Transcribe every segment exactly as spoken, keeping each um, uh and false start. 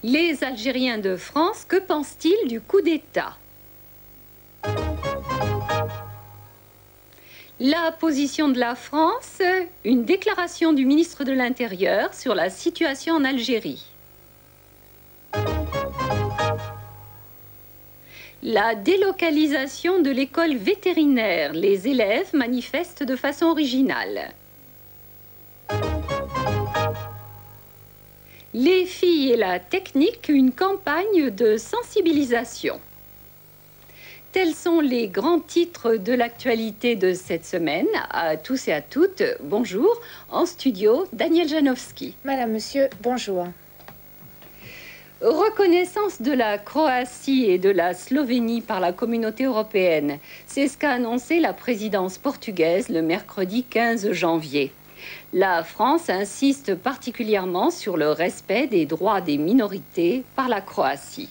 Les Algériens de France, que pensent-ils du coup d'État? La position de la France, une déclaration du ministre de l'Intérieur sur la situation en Algérie. La délocalisation de l'école vétérinaire. Les élèves manifestent de façon originale. Les filles et la technique, une campagne de sensibilisation. Tels sont les grands titres de l'actualité de cette semaine. À tous et à toutes, bonjour. En studio, Daniel Janowski. Madame, Monsieur, bonjour. Reconnaissance de la Croatie et de la Slovénie par la communauté européenne. C'est ce qu'a annoncé la présidence portugaise le mercredi quinze janvier. La France insiste particulièrement sur le respect des droits des minorités par la Croatie.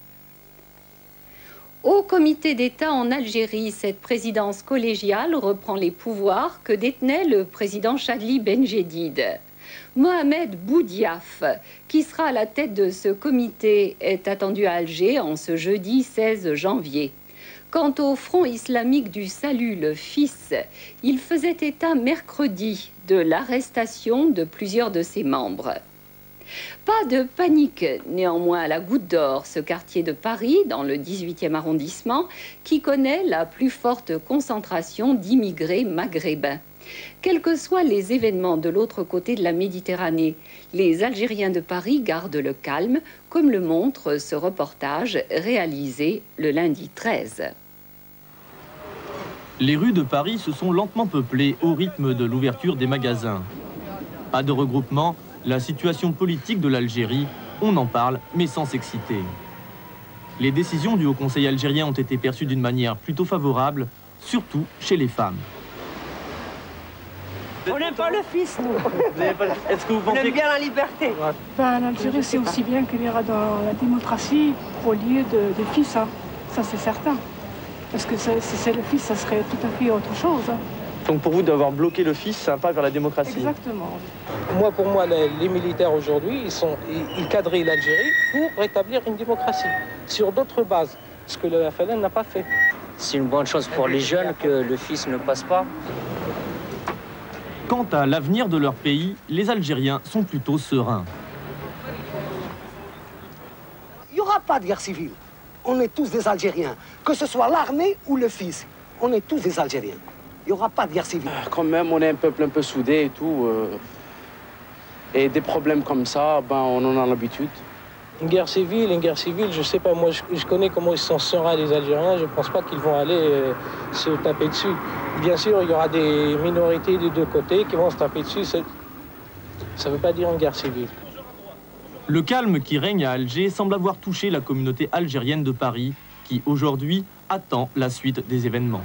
Au comité d'État en Algérie, cette présidence collégiale reprend les pouvoirs que détenait le président Chadli Benjedid. Mohamed Boudiaf, qui sera à la tête de ce comité, est attendu à Alger en ce jeudi seize janvier. Quant au Front islamique du Salut, le fils, il faisait état mercredi de l'arrestation de plusieurs de ses membres. Pas de panique, néanmoins, à la Goutte d'Or, ce quartier de Paris, dans le dix-huitième arrondissement, qui connaît la plus forte concentration d'immigrés maghrébins. Quels que soient les événements de l'autre côté de la Méditerranée, les Algériens de Paris gardent le calme, comme le montre ce reportage réalisé le lundi treize. Les rues de Paris se sont lentement peuplées au rythme de l'ouverture des magasins. Pas de regroupement, la situation politique de l'Algérie, on en parle, mais sans s'exciter. Les décisions du Haut Conseil algérien ont été perçues d'une manière plutôt favorable, surtout chez les femmes. On n'aime pas le fils, nous. Est-ce que vous pensez... On aime bien la liberté. Ben, l'Algérie, c'est aussi bien qu'il ira dans la démocratie au lieu de, de fils, hein. Ça c'est certain. Parce que si c'est le fils, ça serait tout à fait autre chose. Hein. Donc pour vous, d'avoir bloqué le fils, c'est un pas vers la démocratie. Exactement. Moi, pour moi, les, les militaires aujourd'hui, ils, sont, ils, ils cadraient l'Algérie pour rétablir une démocratie sur d'autres bases, ce que le F L N n'a pas fait. C'est une bonne chose pour les jeunes que le fils ne passe pas. Quant à l'avenir de leur pays, les Algériens sont plutôt sereins. Il n'y aura pas de guerre civile. On est tous des Algériens. Que ce soit l'armée ou le fils, on est tous des Algériens. Il n'y aura pas de guerre civile. Quand même, on est un peuple un peu soudé et tout. Euh, et des problèmes comme ça, ben, on en a l'habitude. Une guerre civile, une guerre civile, je sais pas, moi je, je connais comment ils sont sereins les Algériens, je pense pas qu'ils vont aller euh, se taper dessus. Bien sûr, il y aura des minorités des deux côtés qui vont se taper dessus, ça ne veut pas dire une guerre civile. Le calme qui règne à Alger semble avoir touché la communauté algérienne de Paris, qui aujourd'hui attend la suite des événements.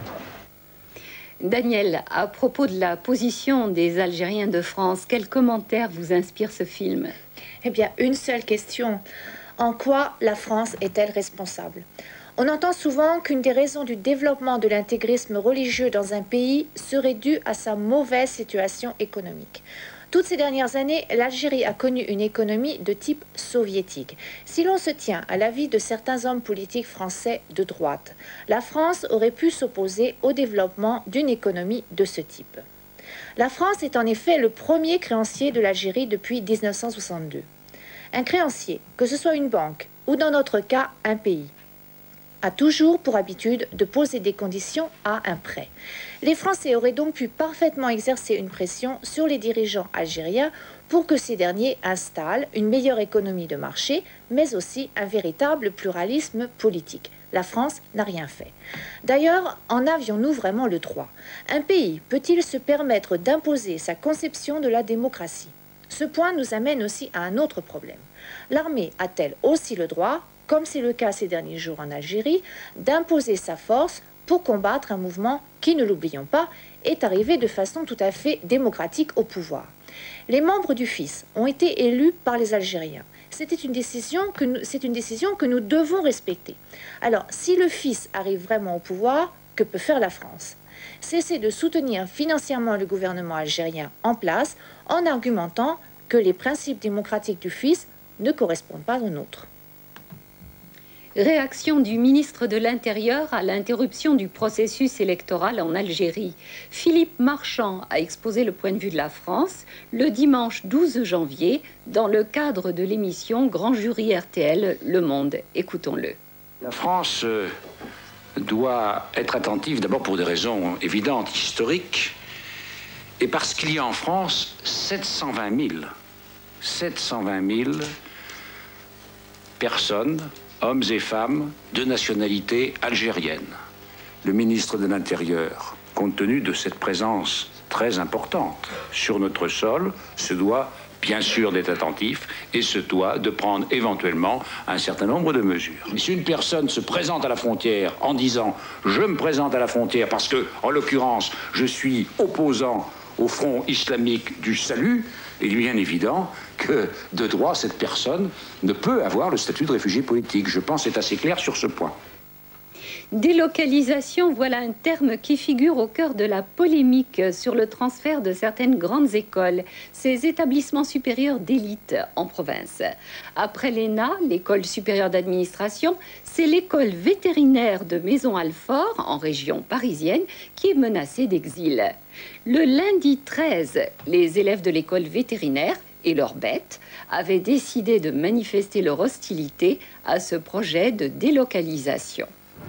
Daniel, à propos de la position des Algériens de France, quel commentaire vous inspire ce film? Eh bien, une seule question. En quoi la France est-elle responsable? On entend souvent qu'une des raisons du développement de l'intégrisme religieux dans un pays serait due à sa mauvaise situation économique. Toutes ces dernières années, l'Algérie a connu une économie de type soviétique. Si l'on se tient à l'avis de certains hommes politiques français de droite, la France aurait pu s'opposer au développement d'une économie de ce type. La France est en effet le premier créancier de l'Algérie depuis mille neuf cent soixante-deux. Un créancier, que ce soit une banque ou dans notre cas un pays, a toujours pour habitude de poser des conditions à un prêt. Les Français auraient donc pu parfaitement exercer une pression sur les dirigeants algériens pour que ces derniers installent une meilleure économie de marché, mais aussi un véritable pluralisme politique. La France n'a rien fait. D'ailleurs, en avions-nous vraiment le droit? Un pays peut-il se permettre d'imposer sa conception de la démocratie? Ce point nous amène aussi à un autre problème. L'armée a-t-elle aussi le droit, comme c'est le cas ces derniers jours en Algérie, d'imposer sa force pour combattre un mouvement qui, ne l'oublions pas, est arrivé de façon tout à fait démocratique au pouvoir? Les membres du F I S ont été élus par les Algériens. C'était une décision que nous, c'est une décision que nous devons respecter. Alors, si le F I S arrive vraiment au pouvoir, que peut faire la France? Cesser de soutenir financièrement le gouvernement algérien en place en argumentant que les principes démocratiques du F I S ne correspondent pas aux nôtres. Réaction du ministre de l'Intérieur à l'interruption du processus électoral en Algérie. Philippe Marchand a exposé le point de vue de la France le dimanche douze janvier dans le cadre de l'émission Grand Jury R T L Le Monde. Écoutons-le. La France euh, doit être attentive d'abord pour des raisons évidentes, historiques, et parce qu'il y a en France sept cent vingt mille personnes, hommes et femmes, de nationalité algérienne. Le ministre de l'Intérieur, compte tenu de cette présence très importante sur notre sol, se doit bien sûr d'être attentif et se doit de prendre éventuellement un certain nombre de mesures. Mais si une personne se présente à la frontière en disant « je me présente à la frontière parce que, en l'occurrence, je suis opposant au Front islamique du salut », il est bien évident que, de droit, cette personne ne peut avoir le statut de réfugié politique. Je pense que c'est assez clair sur ce point. Délocalisation, voilà un terme qui figure au cœur de la polémique sur le transfert de certaines grandes écoles, ces établissements supérieurs d'élite en province. Après l'E N A, l'école supérieure d'administration, c'est l'école vétérinaire de Maisons-Alfort, en région parisienne, qui est menacée d'exil. Le lundi treize, les élèves de l'école vétérinaire et leurs bêtes avaient décidé de manifester leur hostilité à ce projet de délocalisation.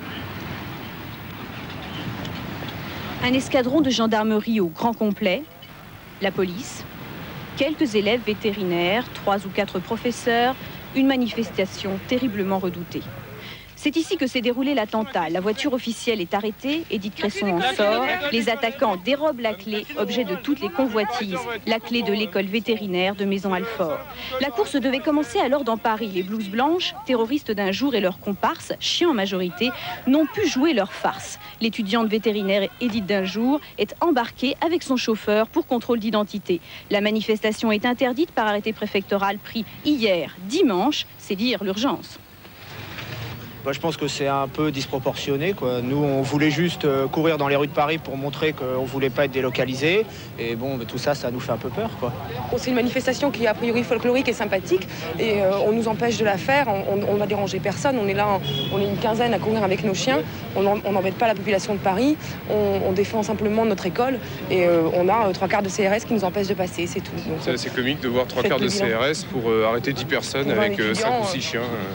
Un escadron de gendarmerie au grand complet, la police, quelques élèves vétérinaires, trois ou quatre professeurs, une manifestation terriblement redoutée. C'est ici que s'est déroulé l'attentat. La voiture officielle est arrêtée, Édith Cresson en sort. Les attaquants dérobent la clé, objet de toutes les convoitises, la clé de l'école vétérinaire de Maisons-Alfort. La course devait commencer alors dans Paris. Les blouses blanches, terroristes d'un jour et leurs comparses, chiens en majorité, n'ont pu jouer leur farce. L'étudiante vétérinaire Édith d'un jour est embarquée avec son chauffeur pour contrôle d'identité. La manifestation est interdite par arrêté préfectoral pris hier, dimanche, c'est dire l'urgence. Bah, je pense que c'est un peu disproportionné, quoi. Nous, on voulait juste euh, courir dans les rues de Paris pour montrer qu'on ne voulait pas être délocalisé. Et bon, bah, tout ça, ça nous fait un peu peur, quoi. C'est une manifestation qui est a priori folklorique et sympathique. Et euh, on nous empêche de la faire. On n'a dérangé personne. On est là, on est une quinzaine à courir avec nos chiens. On n'embête pas la population de Paris. On, on défend simplement notre école. Et euh, on a euh, trois quarts de C R S qui nous empêchent de passer, c'est tout. C'est assez comique de voir trois quarts de C R S pour euh, arrêter dix personnes avec euh, cinq ou six chiens. Euh...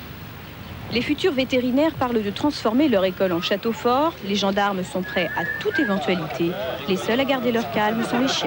Les futurs vétérinaires parlent de transformer leur école en château fort. Les gendarmes sont prêts à toute éventualité. Les seuls à garder leur calme sont les chiens.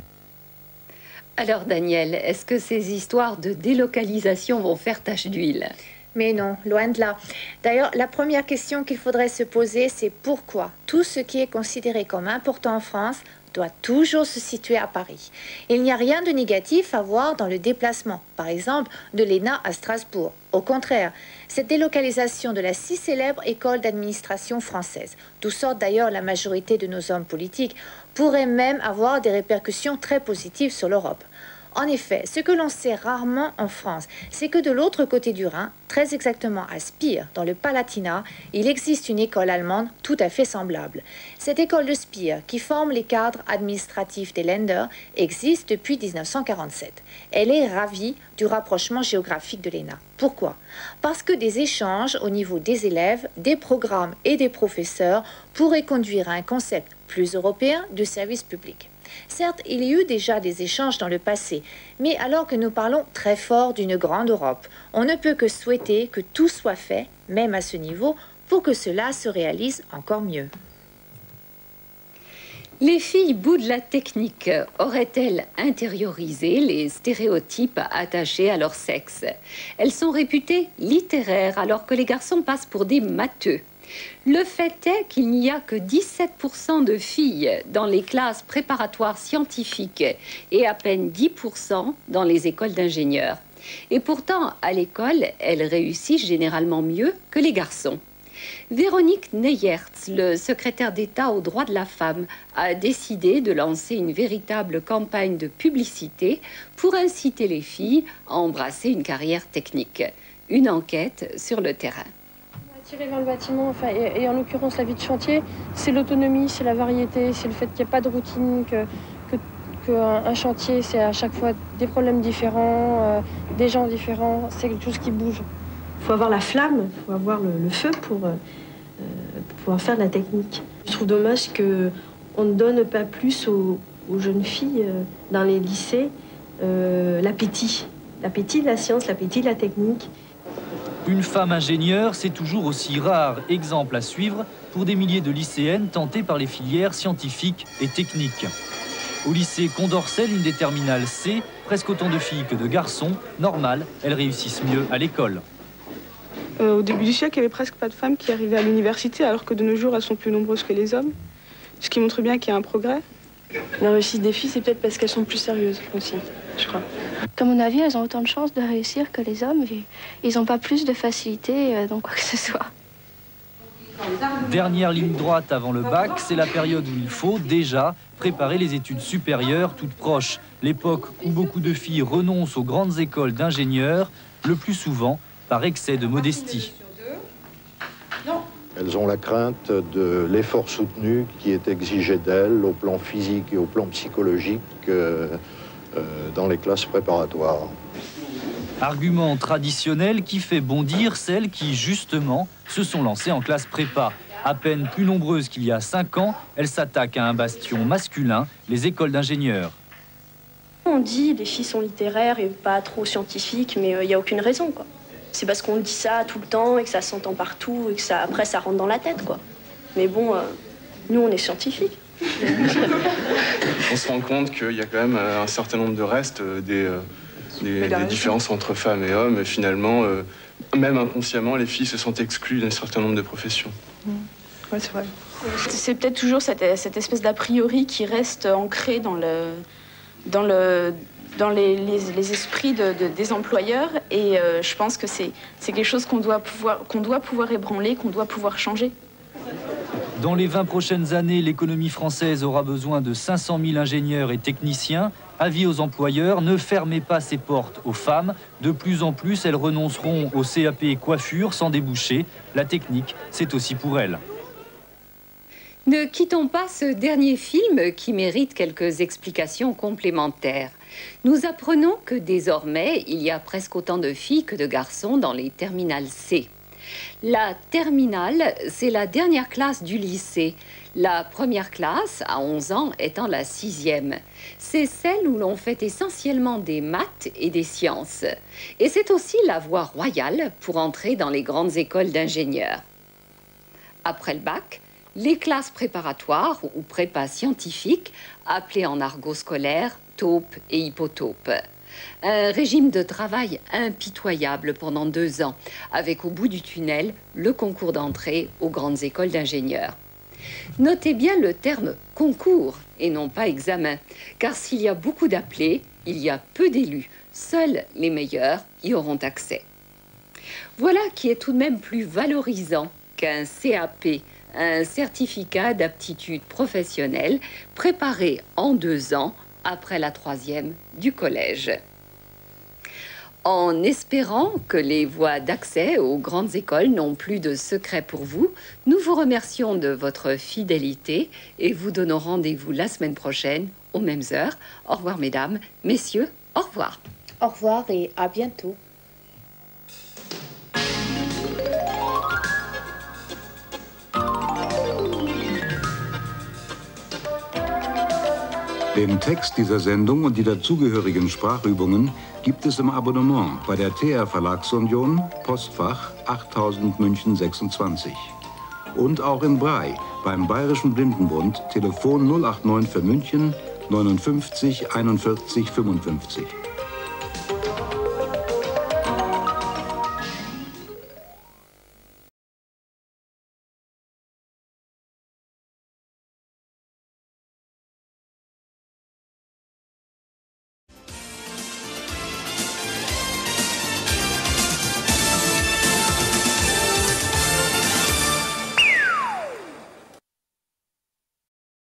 Alors Daniel, est-ce que ces histoires de délocalisation vont faire tache d'huile? Mais non, loin de là. D'ailleurs, la première question qu'il faudrait se poser, c'est pourquoi tout ce qui est considéré comme important en France doit toujours se situer à Paris. Il n'y a rien de négatif à voir dans le déplacement, par exemple, de l'E N A à Strasbourg. Au contraire, cette délocalisation de la si célèbre école d'administration française, d'où sortent d'ailleurs la majorité de nos hommes politiques, pourrait même avoir des répercussions très positives sur l'Europe. En effet, ce que l'on sait rarement en France, c'est que de l'autre côté du Rhin, très exactement à Spire, dans le Palatinat, il existe une école allemande tout à fait semblable. Cette école de Spire, qui forme les cadres administratifs des Länder, existe depuis mille neuf cent quarante-sept. Elle est ravie du rapprochement géographique de l'E N A. Pourquoi? Parce que des échanges au niveau des élèves, des programmes et des professeurs pourraient conduire à un concept plus européen du service public. Certes, il y a eu déjà des échanges dans le passé, mais alors que nous parlons très fort d'une grande Europe, on ne peut que souhaiter que tout soit fait, même à ce niveau, pour que cela se réalise encore mieux. Les filles bouent de la technique auraient-elles intériorisé les stéréotypes attachés à leur sexe? Elles sont réputées littéraires alors que les garçons passent pour des matheux. Le fait est qu'il n'y a que dix-sept pour cent de filles dans les classes préparatoires scientifiques et à peine dix pour cent dans les écoles d'ingénieurs. Et pourtant, à l'école, elles réussissent généralement mieux que les garçons. Véronique Neyertz, le secrétaire d'État aux droits de la femme, a décidé de lancer une véritable campagne de publicité pour inciter les filles à embrasser une carrière technique. Une enquête sur le terrain. Attirer vers le bâtiment, enfin, et, et en l'occurrence la vie de chantier, c'est l'autonomie, c'est la variété, c'est le fait qu'il n'y ait pas de routine, que, que, qu'un un chantier, c'est à chaque fois des problèmes différents, euh, des gens différents, c'est quelque chose qui bouge. Il faut avoir la flamme, il faut avoir le, le feu pour, euh, pour pouvoir faire de la technique. Je trouve dommage qu'on ne donne pas plus aux, aux jeunes filles euh, dans les lycées euh, l'appétit. L'appétit de la science, l'appétit de la technique. Une femme ingénieure, c'est toujours aussi rare. Exemple à suivre pour des milliers de lycéennes tentées par les filières scientifiques et techniques. Au lycée Condorcet, l'une des terminales C, presque autant de filles que de garçons. Normal, elles réussissent mieux à l'école. Euh, au début du siècle, il n'y avait presque pas de femmes qui arrivaient à l'université, alors que de nos jours, elles sont plus nombreuses que les hommes. Ce qui montre bien qu'il y a un progrès. La réussite des filles, c'est peut-être parce qu'elles sont plus sérieuses aussi, je crois. À mon avis, elles ont autant de chances de réussir que les hommes. Ils n'ont pas plus de facilité dans quoi que ce soit. Dernière ligne droite avant le bac, c'est la période où il faut déjà préparer les études supérieures toutes proches. L'époque où beaucoup de filles renoncent aux grandes écoles d'ingénieurs, le plus souvent par excès de modestie. Elles ont la crainte de l'effort soutenu qui est exigé d'elles au plan physique et au plan psychologique euh, euh, dans les classes préparatoires. Argument traditionnel qui fait bondir celles qui, justement, se sont lancées en classe prépa. À peine plus nombreuses qu'il y a cinq ans, elles s'attaquent à un bastion masculin, les écoles d'ingénieurs. On dit les filles sont littéraires et pas trop scientifiques, mais il euh, n'y a aucune raison, quoi. C'est parce qu'on dit ça tout le temps et que ça s'entend partout et que ça, après ça rentre dans la tête, quoi. Mais bon, euh, nous on est scientifiques. On se rend compte qu'il y a quand même un certain nombre de restes, des, des, des différences entre femmes et hommes. Et finalement, euh, même inconsciemment, les filles se sentent exclues d'un certain nombre de professions. Mmh. Ouais, c'est vrai. C'est peut-être toujours cette, cette espèce d'a priori qui reste ancrée dans le... Dans le dans les, les, les esprits de, de, des employeurs, et euh, je pense que c'est quelque chose qu'on doit pouvoir, qu'on doit pouvoir ébranler, qu'on doit pouvoir changer. Dans les vingt prochaines années, l'économie française aura besoin de cinq cent mille ingénieurs et techniciens. Avis aux employeurs, ne fermez pas ses portes aux femmes. De plus en plus, elles renonceront au C A P coiffure sans déboucher. La technique, c'est aussi pour elles. Ne quittons pas ce dernier film qui mérite quelques explications complémentaires. Nous apprenons que désormais, il y a presque autant de filles que de garçons dans les terminales C. La terminale, c'est la dernière classe du lycée. La première classe, à onze ans, étant la sixième. C'est celle où l'on fait essentiellement des maths et des sciences. Et c'est aussi la voie royale pour entrer dans les grandes écoles d'ingénieurs. Après le bac, les classes préparatoires ou prépa scientifiques, appelées en argot scolaire taupe et hypotaupe. Un régime de travail impitoyable pendant deux ans, avec au bout du tunnel le concours d'entrée aux grandes écoles d'ingénieurs. Notez bien le terme concours et non pas examen, car s'il y a beaucoup d'appelés, il y a peu d'élus. Seuls les meilleurs y auront accès. Voilà qui est tout de même plus valorisant qu'un C A P, un certificat d'aptitude professionnelle préparé en deux ans après la troisième du collège. En espérant que les voies d'accès aux grandes écoles n'ont plus de secret pour vous, nous vous remercions de votre fidélité et vous donnons rendez-vous la semaine prochaine aux mêmes heures. Au revoir mesdames, messieurs, au revoir. Au revoir et à bientôt. Den Text dieser Sendung und die dazugehörigen Sprachübungen gibt es im Abonnement bei der T R Verlagsunion, Postfach achttausend München sechsundzwanzig. Und auch in Braille beim Bayerischen Blindenbund, Telefon null acht neun für München neunundfünfzig einundvierzig fünfundfünfzig.